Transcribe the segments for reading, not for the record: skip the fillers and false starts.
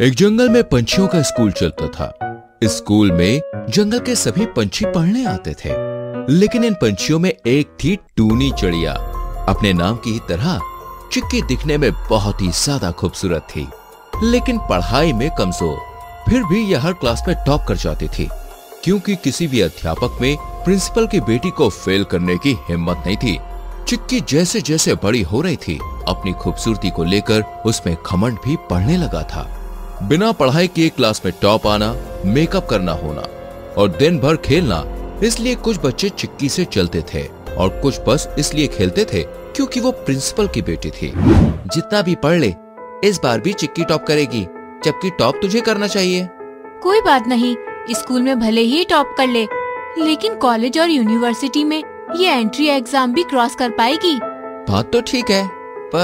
एक जंगल में पंछियों का स्कूल चलता था। इस स्कूल में जंगल के सभी पंछी पढ़ने आते थे, लेकिन इन पंछियों में एक थी टूनी चिड़िया। अपने नाम की ही तरह चिक्की दिखने में बहुत ही ज्यादा खूबसूरत थी, लेकिन पढ़ाई में कमजोर। फिर भी यह हर क्लास में टॉप कर जाती थी, क्योंकि किसी भी अध्यापक में प्रिंसिपल की बेटी को फेल करने की हिम्मत नहीं थी। चिक्की जैसे जैसे बड़ी हो रही थी, अपनी खूबसूरती को लेकर उसमें घमंड भी बढ़ने लगा था। बिना पढ़ाई के क्लास में टॉप आना, मेकअप करना होना और दिन भर खेलना, इसलिए कुछ बच्चे चिक्की से चलते थे और कुछ बस इसलिए खेलते थे क्योंकि वो प्रिंसिपल की बेटी थी। जितना भी पढ़ ले, इस बार भी चिक्की टॉप करेगी, जबकि टॉप तुझे करना चाहिए। कोई बात नहीं, स्कूल में भले ही टॉप कर ले, लेकिन कॉलेज और यूनिवर्सिटी में ये एंट्री एग्जाम भी क्रॉस कर पाएगी। बात तो ठीक है,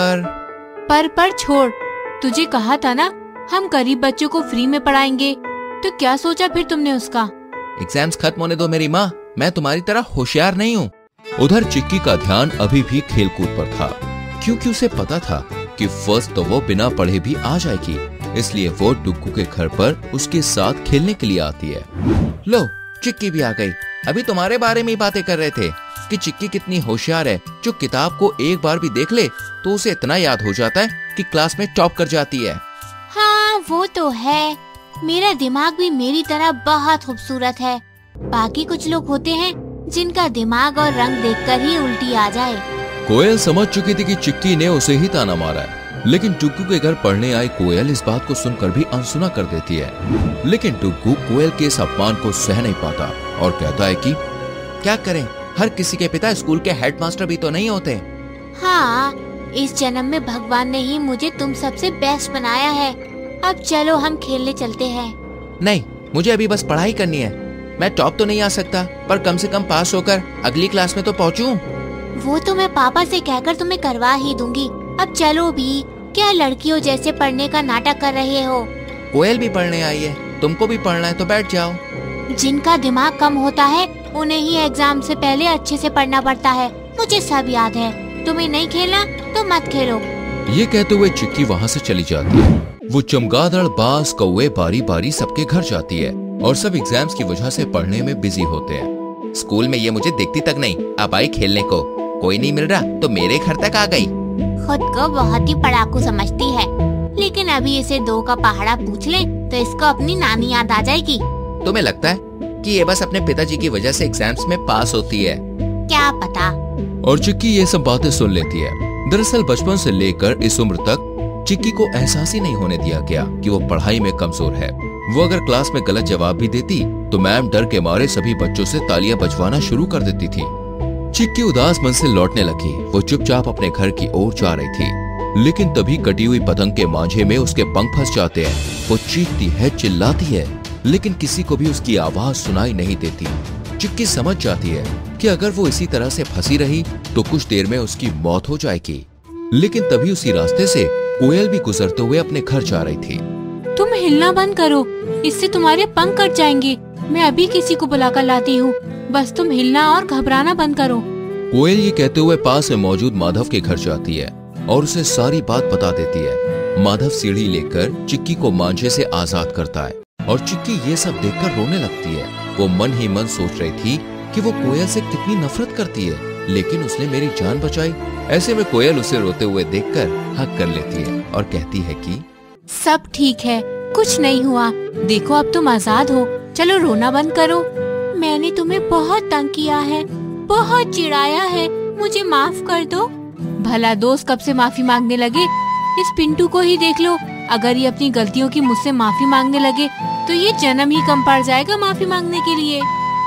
पर छोड़, तुझे कहा था ना हम गरीब बच्चों को फ्री में पढ़ाएंगे, तो क्या सोचा फिर तुमने उसका? एग्जाम्स खत्म होने दो मेरी माँ, मैं तुम्हारी तरह होशियार नहीं हूँ। उधर चिक्की का ध्यान अभी भी खेलकूद पर था, क्योंकि उसे पता था कि फर्स्ट तो वो बिना पढ़े भी आ जाएगी, इसलिए वो डुग्गू के घर पर उसके साथ खेलने के लिए आती है। लो, चिक्की भी आ गई। अभी तुम्हारे बारे में ही बातें कर रहे थे कि चिक्की कितनी होशियार है, जो किताब को एक बार भी देख ले तो उसे इतना याद हो जाता है कि क्लास में टॉप कर जाती है। हाँ, वो तो है। मेरा दिमाग भी मेरी तरह बहुत खूबसूरत है। बाकी कुछ लोग होते हैं जिनका दिमाग और रंग देखकर ही उल्टी आ जाए। कोयल समझ चुकी थी कि चिक्की ने उसे ही ताना मारा है, लेकिन डुग्गू के घर पढ़ने आई कोयल इस बात को सुनकर भी अनसुना कर देती है। लेकिन डुग्गू कोयल के इस अपमान को सह नहीं पाता और कहता है कि क्या करें, हर किसी के पिता स्कूल के हेडमास्टर भी तो नहीं होते। हाँ, इस जन्म में भगवान ने ही मुझे तुम सबसे बेस्ट बनाया है। अब चलो हम खेलने चलते हैं। नहीं, मुझे अभी बस पढ़ाई करनी है। मैं टॉप तो नहीं आ सकता, पर कम से कम पास होकर अगली क्लास में तो पहुँचूं। वो तो मैं पापा से कहकर तुम्हें करवा ही दूंगी। अब चलो भी, क्या लड़कियों जैसे पढ़ने का नाटक कर रहे हो? कोयल भी पढ़ने आई है, तुमको भी पढ़ना है तो बैठ जाओ। जिनका दिमाग कम होता है उन्हें ही एग्जाम से पहले अच्छे से पढ़ना पड़ता है। मुझे सब याद है। तुम्हें नहीं खेलना तो मत खेलो। ये कहते हुए चिक्की वहाँ से चली जाती है। वो चमगादड़, बाज, कौवे बारी बारी सबके घर जाती है और सब एग्जाम्स की वजह से पढ़ने में बिजी होते हैं। स्कूल में ये मुझे देखती तक नहीं, अब आई खेलने को। कोई नहीं मिल रहा तो मेरे घर तक आ गई। खुद को बहुत ही पढ़ाकू समझती है, लेकिन अभी इसे 2 का पहाड़ा पूछ ले तो इसको अपनी नानी याद आ जाएगी। तुम्हें लगता है कि ये बस अपने पिताजी की वजह से एग्जाम्स में पास होती है? क्या पता। और चिक्की ये सब बातें सुन लेती है। दरअसल बचपन से लेकर इस उम्र तक चिक्की को एहसास ही नहीं होने दिया गया कि वो पढ़ाई में कमजोर है। वो अगर क्लास में गलत जवाब भी देती तो मैम डर के मारे सभी बच्चों से तालियां बजवाना शुरू कर देती थी। चिक्की उदास मन से लौटने लगी। वो चुपचाप अपने घर की ओर जा रही थी, लेकिन तभी कटी हुई पतंग के मांझे में उसके पंख फंस जाते हैं। वो चीखती है, चिल्लाती है, लेकिन किसी को भी उसकी आवाज सुनाई नहीं देती। चिक्की समझ जाती है कि अगर वो इसी तरह से फंसी रही तो कुछ देर में उसकी मौत हो जाएगी। लेकिन तभी उसी रास्ते से कोयल भी गुजरते हुए अपने घर जा रही थी। तुम हिलना बंद करो, इससे तुम्हारे पंख कट जाएंगे। मैं अभी किसी को बुलाकर लाती हूँ, बस तुम हिलना और घबराना बंद करो। कोयल ये कहते हुए पास में मौजूद माधव के घर जाती है और उसे सारी बात बता देती है। माधव सीढ़ी लेकर चिक्की को मांझे से आजाद करता है और चिक्की ये सब देखकर रोने लगती है। वो मन ही मन सोच रही थी कि वो कोयल से कितनी नफरत करती है, लेकिन उसने मेरी जान बचाई। ऐसे में कोयल उसे रोते हुए देखकर हक कर लेती है और कहती है कि सब ठीक है, कुछ नहीं हुआ। देखो अब तुम आजाद हो, चलो रोना बंद करो। मैंने तुम्हें बहुत तंग किया है, बहुत चिढ़ाया है, मुझे माफ कर दो। भला दोस्त कब से माफी मांगने लगे? इस पिंटू को ही देख लो, अगर ये अपनी गलतियों की मुझसे माफी मांगने लगे तो ये जन्म ही कम पड़ जाएगा माफी मांगने के लिए।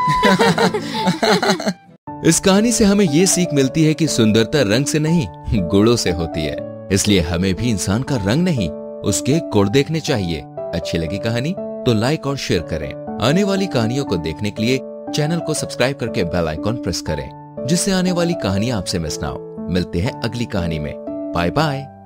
इस कहानी से हमें ये सीख मिलती है कि सुंदरता रंग से नहीं, गुणों से होती है। इसलिए हमें भी इंसान का रंग नहीं, उसके गुण देखने चाहिए। अच्छी लगी कहानी तो लाइक और शेयर करें। आने वाली कहानियों को देखने के लिए चैनल को सब्सक्राइब करके बेल आइकॉन प्रेस करें, जिससे आने वाली कहानियां आपसे मिस ना हो। मिलते हैं अगली कहानी में। Bye bye.